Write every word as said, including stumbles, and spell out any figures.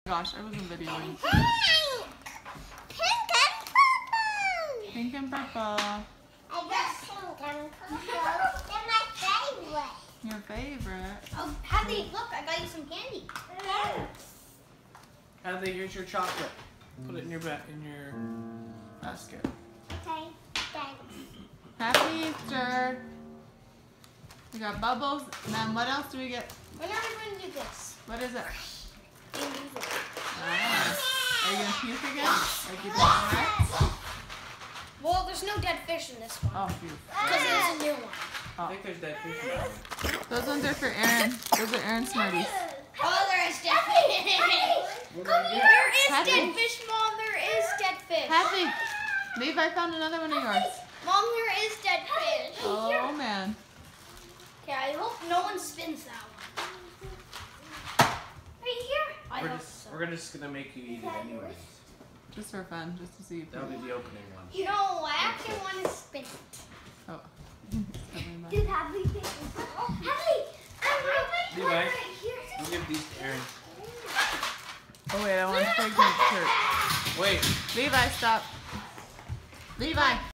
Gosh, I wasn't videoing. Pink and purple. Pink and purple. I got pink and purple. They're my favorite. Your favorite. Oh, Hadley, look, I got you some candy. Hadley, here's your chocolate. Put it in your ba in your basket. Okay, thanks. Happy Easter. We got bubbles. And then what else do we get? We're not going to do this. What is it? We're gonna use it. Ah. Are you going to puke again? Like you did on Rex? Well, there's no dead fish in this one. Oh, phew. Because it's a new one. I think there's dead fish in that one. Those ones are for Aaron. Those are Aaron Smarties. Oh, there is dead fish. Come here. There is Hadley. dead fish, Mom. There is dead fish. Hadley, Levi found another one of yours. Mom, there is dead fish. Oh, man. Okay, I hope no one spins that one. Right here? I We're hope just so. we're gonna just gonna make you eat it anyways. Just for fun, just to see if That'll be the opening one. You know, I actually want to spin it. Oh. Did Hadley pick it? Oh, Hadley! I'm Levi, right here. I'll give these to Aaron. Oh, wait, I want to take my shirt. Wait. Levi, stop. Levi.